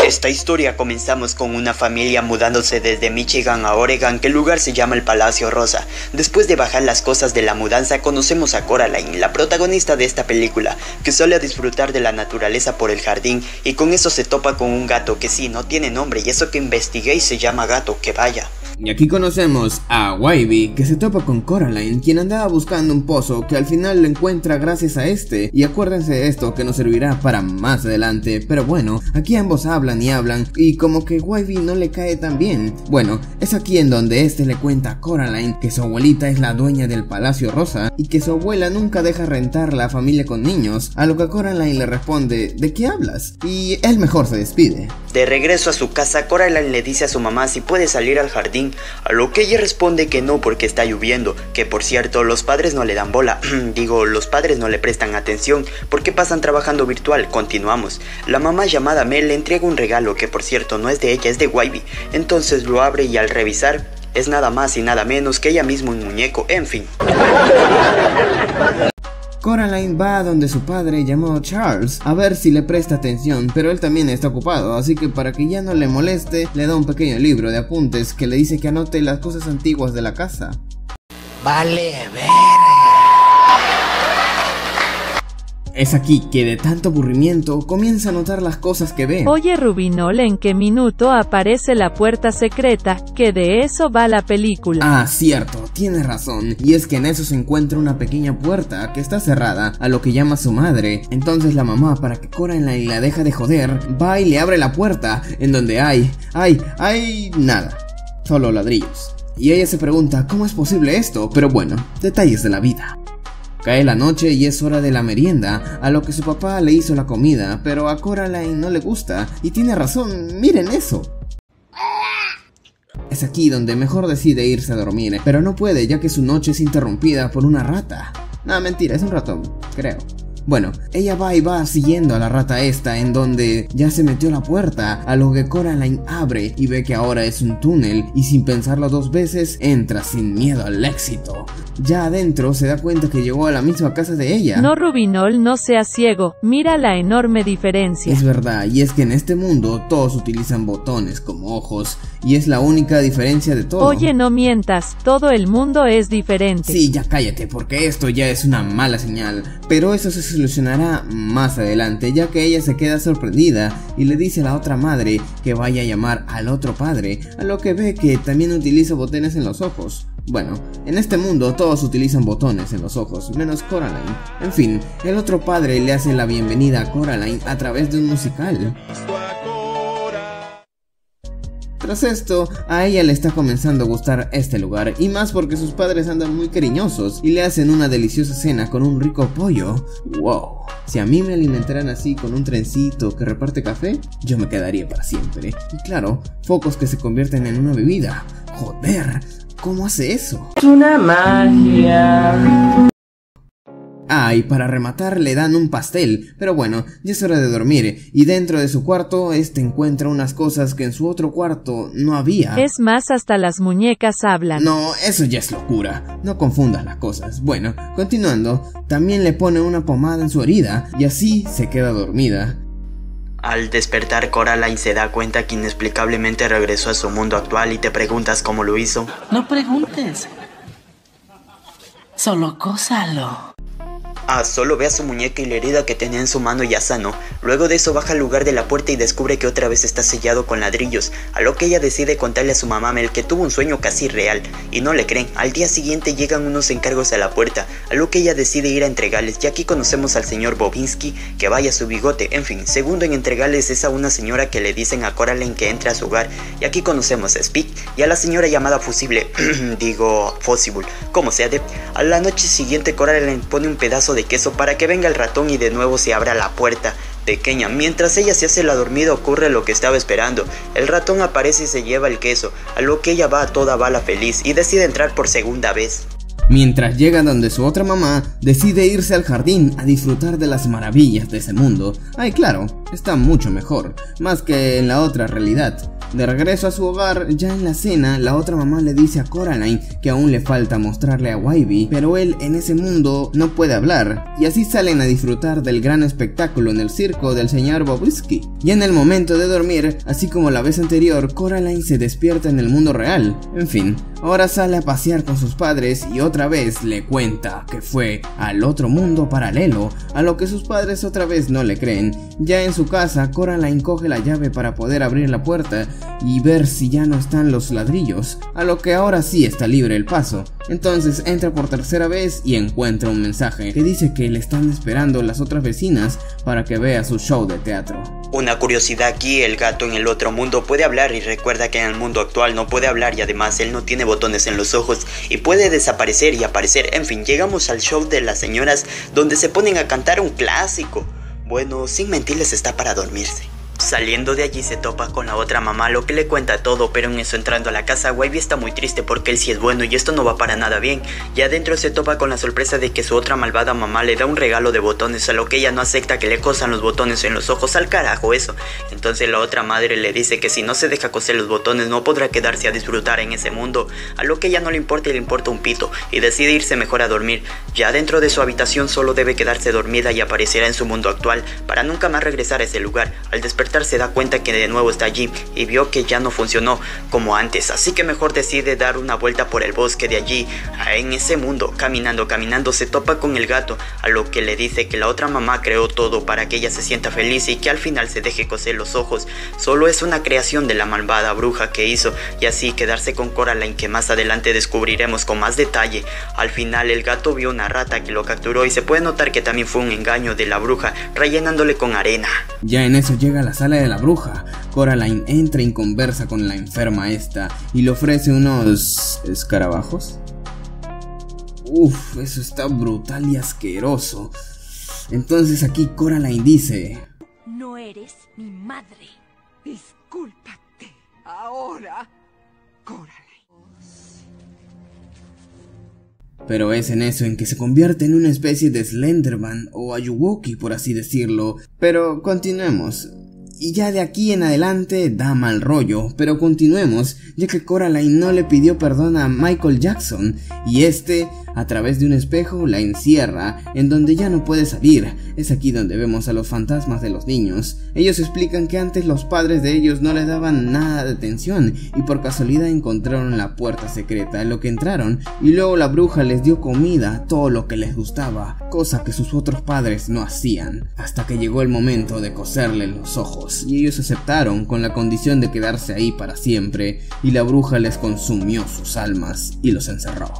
Esta historia comenzamos con una familia mudándose desde Michigan a Oregon, que el lugar se llama el Palacio Rosa. Después de bajar las cosas de la mudanza, conocemos a Coraline, la protagonista de esta película, que suele disfrutar de la naturaleza por el jardín, y con eso se topa con un gato que sí, no tiene nombre, y eso que investigué y se llama gato, que vaya. Y aquí conocemos a Wavy, que se topa con Coraline, quien andaba buscando un pozo que al final lo encuentra gracias a este. Y acuérdense de esto, que nos servirá para más adelante. Pero bueno, aquí ambos hablan y como que Wavy no le cae tan bien. Bueno, es aquí en donde este le cuenta a Coraline que su abuelita es la dueña del Palacio Rosa y que su abuela nunca deja rentar la familia con niños. A lo que Coraline le responde: ¿de qué hablas? Y él mejor se despide. De regreso a su casa, Coraline le dice a su mamá si puede salir al jardín, a lo que ella responde que no porque está lloviendo, que por cierto los padres no le dan bola, los padres no le prestan atención porque pasan trabajando virtual. Continuamos. La mamá llamada Mel le entrega un regalo que por cierto no es de ella, es de Wavy. Entonces lo abre y al revisar es nada más y nada menos que ella misma, un muñeco, en fin. Coraline va a donde su padre llamado Charles a ver si le presta atención, pero él también está ocupado, así que para que ya no le moleste, le da un pequeño libro de apuntes que le dice que anote las cosas antiguas de la casa. Vale, ver. Es aquí que de tanto aburrimiento comienza a notar las cosas que ve. Oye Rubinol, ¿en qué minuto aparece la puerta secreta? Que de eso va la película. Ah, cierto, tienes razón. Y es que en eso se encuentra una pequeña puerta que está cerrada, a lo que llama su madre. Entonces la mamá, para que Coraline la deja de joder, va y le abre la puerta, en donde hay nada, solo ladrillos. Y ella se pregunta ¿cómo es posible esto? Pero bueno, detalles de la vida. Cae la noche y es hora de la merienda, a lo que su papá le hizo la comida, pero a Coraline no le gusta, y tiene razón, miren eso. Es aquí donde mejor decide irse a dormir, pero no puede ya que su noche es interrumpida por una rata. No, mentira, es un ratón, creo. Bueno, ella va siguiendo a la rata esta, en donde ya se metió a la puerta, a lo que Coraline abre y ve que ahora es un túnel, y sin pensarlo dos veces, entra sin miedo al éxito. Ya adentro se da cuenta que llegó a la misma casa de ella. No Rubinol, no seas ciego, mira la enorme diferencia. Es verdad, y es que en este mundo todos utilizan botones como ojos, y es la única diferencia de todo. Oye, no mientas, todo el mundo es diferente. Sí, ya cállate, porque esto ya es una mala señal, pero eso se solucionará más adelante, ya que ella se queda sorprendida y le dice a la otra madre que vaya a llamar al otro padre, a lo que ve que también utiliza botones en los ojos. Bueno, en este mundo todos utilizan botones en los ojos, menos Coraline. En fin, el otro padre le hace la bienvenida a Coraline a través de un musical. Tras esto, a ella le está comenzando a gustar este lugar, y más porque sus padres andan muy cariñosos y le hacen una deliciosa cena con un rico pollo. ¡Wow! Si a mí me alimentaran así con un trencito que reparte café, yo me quedaría para siempre. Y claro, focos que se convierten en una bebida. ¡Joder! ¿Cómo hace eso? Es una magia. Ah, y para rematar le dan un pastel, pero bueno, ya es hora de dormir, y dentro de su cuarto encuentra unas cosas que en su otro cuarto no había. Es más, hasta las muñecas hablan. No, eso ya es locura, no confundas las cosas. Bueno, continuando, también le pone una pomada en su herida, y así se queda dormida. Al despertar, Coraline se da cuenta que inexplicablemente regresó a su mundo actual y te preguntas cómo lo hizo. No preguntes, solo gózalo. Solo ve a su muñeca y la herida que tenía en su mano ya sanó. Luego de eso baja al lugar de la puerta y descubre que otra vez está sellado con ladrillos, a lo que ella decide contarle a su mamá Mel que tuvo un sueño casi real, y no le creen. Al día siguiente llegan unos encargos a la puerta, a lo que ella decide ir a entregarles, y aquí conocemos al señor Bobinsky, que vaya su bigote. En fin, segundo en entregarles es a una señora que le dicen a Coraline que entre a su hogar, y aquí conocemos a Speak y a la señora llamada Fusible, Possible, como sea de. A la noche siguiente Coraline pone un pedazo de queso para que venga el ratón y de nuevo se abra la puerta pequeña. Mientras ella se hace la dormida ocurre lo que estaba esperando. El ratón aparece y se lleva el queso, a lo que ella va a toda bala feliz y decide entrar por segunda vez. Mientras llega donde su otra mamá, decide irse al jardín a disfrutar de las maravillas de ese mundo. Ay, claro, está mucho mejor, más que en la otra realidad. De regreso a su hogar, ya en la cena, la otra mamá le dice a Coraline que aún le falta mostrarle a Wybie, pero él en ese mundo no puede hablar, y así salen a disfrutar del gran espectáculo en el circo del señor Bobrisky. Y en el momento de dormir, así como la vez anterior, Coraline se despierta en el mundo real. En fin, ahora sale a pasear con sus padres y otra vez le cuenta que fue al otro mundo paralelo, a lo que sus padres otra vez no le creen. Ya en su casa, Coraline coge la llave para poder abrir la puerta y ver si ya no están los ladrillos, a lo que ahora sí está libre el paso. Entonces entra por tercera vez y encuentra un mensaje que dice que le están esperando las otras vecinas para que vea su show de teatro. Una curiosidad aquí, el gato en el otro mundo puede hablar y recuerda que en el mundo actual no puede hablar y además él no tiene botones en los ojos y puede desaparecer y aparecer. En fin, llegamos al show de las señoras donde se ponen a cantar un clásico. Bueno, sin mentirles, está para dormirse. Saliendo de allí se topa con la otra mamá, lo que le cuenta todo, pero en eso entrando a la casa Wybie está muy triste porque él sí es bueno y esto no va para nada bien. Y adentro se topa con la sorpresa de que su otra malvada mamá le da un regalo de botones, a lo que ella no acepta que le cosan los botones en los ojos, al carajo eso. Entonces la otra madre le dice que si no se deja coser los botones no podrá quedarse a disfrutar en ese mundo, a lo que ella no le importa y le importa un pito y decide irse mejor a dormir. Ya dentro de su habitación solo debe quedarse dormida y aparecerá en su mundo actual para nunca más regresar a ese lugar. Al despertar se da cuenta que de nuevo está allí y vio que ya no funcionó como antes, así que mejor decide dar una vuelta por el bosque de allí. En ese mundo, caminando se topa con el gato, a lo que le dice que la otra mamá creó todo para que ella se sienta feliz y que al final se deje coser los ojos, solo es una creación de la malvada bruja que hizo, y así quedarse con Coraline, que más adelante descubriremos con más detalle. Al final el gato vio una rata que lo capturó y se puede notar que también fue un engaño de la bruja, rellenándole con arena. Ya en eso llega a la sala de la bruja. Coraline entra y conversa con la enferma esta y le ofrece unos escarabajos. Uf, eso está brutal y asqueroso. Entonces aquí Coraline dice: no eres mi madre. Discúlpate. Ahora, Coraline. Pero es en eso en que se convierte en una especie de Slenderman o Ayuwoki, por así decirlo. Pero continuemos. Y ya de aquí en adelante da mal rollo, pero continuemos, ya que Coraline no le pidió perdón a Michael Jackson, y este, a través de un espejo, la encierra, en donde ya no puede salir. Es aquí donde vemos a los fantasmas de los niños. Ellos explican que antes los padres de ellos no les daban nada de atención, y por casualidad encontraron la puerta secreta, en lo que entraron, y luego la bruja les dio comida, todo lo que les gustaba, cosa que sus otros padres no hacían, hasta que llegó el momento de coserle los ojos. Y ellos aceptaron con la condición de quedarse ahí para siempre, y la bruja les consumió sus almas y los encerró.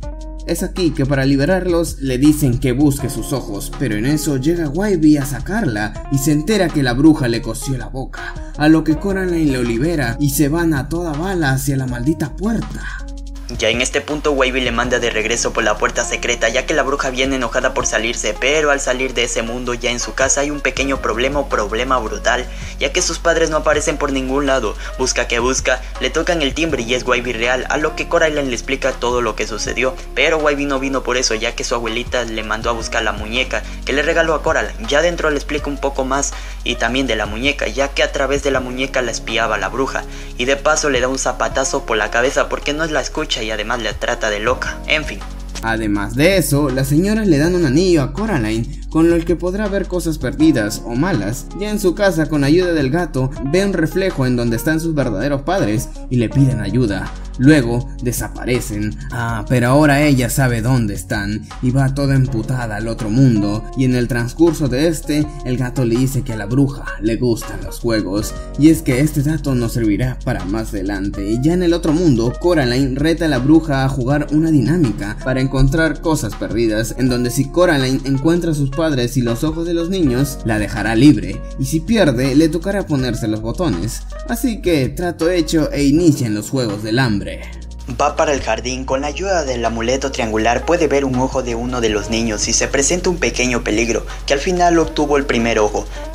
Es aquí que para liberarlos le dicen que busque sus ojos, pero en eso llega Wybie a sacarla y se entera que la bruja le cosió la boca, a lo que Coraline lo libera y se van a toda bala hacia la maldita puerta. Ya en este punto Wybie le manda de regreso por la puerta secreta, ya que la bruja viene enojada por salirse, pero al salir de ese mundo ya en su casa hay un pequeño problema brutal, ya que sus padres no aparecen por ningún lado. Busca que busca, le tocan el timbre y es Wybie real, a lo que Coraline le explica todo lo que sucedió, pero Wybie no vino por eso, ya que su abuelita le mandó a buscar la muñeca que le regaló a Coraline. Ya dentro le explica un poco más y también de la muñeca, ya que a través de la muñeca la espiaba la bruja, y de paso le da un zapatazo por la cabeza porque no la escucha y además la trata de loca, en fin. Además de eso, las señoras le dan un anillo a Coraline, con el que podrá ver cosas perdidas o malas. Ya en su casa, con ayuda del gato, ve un reflejo en donde están sus verdaderos padres y le piden ayuda. Luego desaparecen. Pero ahora ella sabe dónde están y va toda emputada al otro mundo, y en el transcurso de el gato le dice que a la bruja le gustan los juegos, y es que este dato nos servirá para más adelante. Y ya en el otro mundo, Coraline reta a la bruja a jugar una dinámica para encontrar cosas perdidas, en donde si Coraline encuentra a sus padres y los ojos de los niños, la dejará libre, y si pierde, le tocará ponerse los botones. Así que trato hecho e inician los juegos del hambre. Va para el jardín, con la ayuda del amuleto triangular puede ver un ojo de uno de los niños y se presenta un pequeño peligro, que al final obtuvo el primer ojo.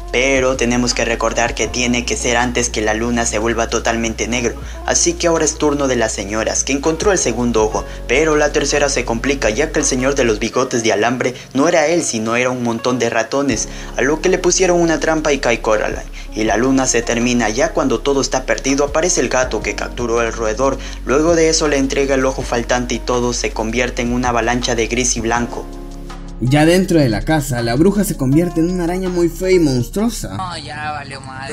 Pero tenemos que recordar que tiene que ser antes que la luna se vuelva totalmente negro, así que ahora es turno de las señoras, que encontró el segundo ojo, pero la tercera se complica ya que el señor de los bigotes de alambre no era él, sino era un montón de ratones, a lo que le pusieron una trampa y cae Coraline. Y la luna se termina, ya cuando todo está perdido aparece el gato que capturó el roedor, luego de eso le entrega el ojo faltante y todo se convierte en una avalancha de gris y blanco. Ya dentro de la casa, la bruja se convierte en una araña muy fea y monstruosa. No, ya valió madre.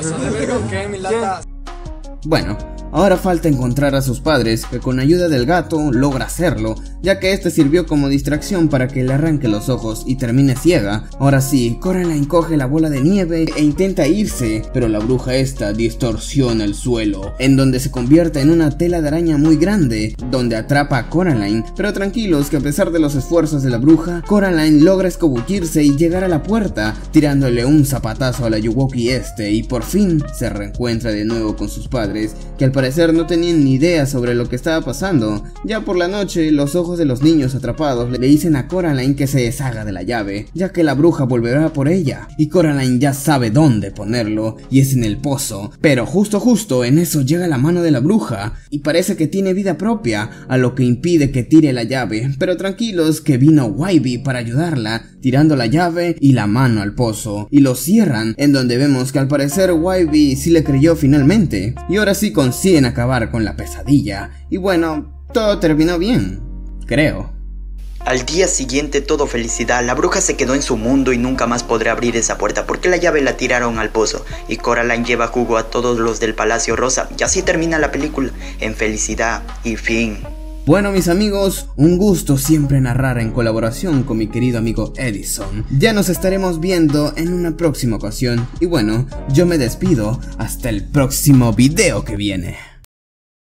Bueno, ahora falta encontrar a sus padres, que con ayuda del gato logra hacerlo, ya que este sirvió como distracción para que le arranque los ojos y termine ciega. Ahora sí, Coraline coge la bola de nieve e intenta irse, pero la bruja esta distorsiona el suelo, en donde se convierte en una tela de araña muy grande, donde atrapa a Coraline. Pero tranquilos que a pesar de los esfuerzos de la bruja, Coraline logra escabullirse y llegar a la puerta, tirándole un zapatazo a la Yuwoki y por fin se reencuentra de nuevo con sus padres, que al parecer no tenían ni idea sobre lo que estaba pasando. Ya por la noche, los ojos de los niños atrapados le dicen a Coraline que se deshaga de la llave, ya que la bruja volverá por ella, y Coraline ya sabe dónde ponerlo, y es en el pozo. Pero justo en eso llega la mano de la bruja, y parece que tiene vida propia, a lo que impide que tire la llave, pero tranquilos que vino Wybie para ayudarla, tirando la llave y la mano al pozo, y lo cierran, en donde vemos que al parecer Wybie sí le creyó finalmente, y ahora sí consiguen acabar con la pesadilla, y bueno, todo terminó bien, creo. Al día siguiente todo felicidad, la bruja se quedó en su mundo y nunca más podrá abrir esa puerta porque la llave la tiraron al pozo, y Coraline lleva jugo a todos los del Palacio Rosa, y así termina la película, en felicidad y fin. Bueno mis amigos, un gusto siempre narrar en colaboración con mi querido amigo Edison. Ya nos estaremos viendo en una próxima ocasión y bueno, yo me despido hasta el próximo video que viene.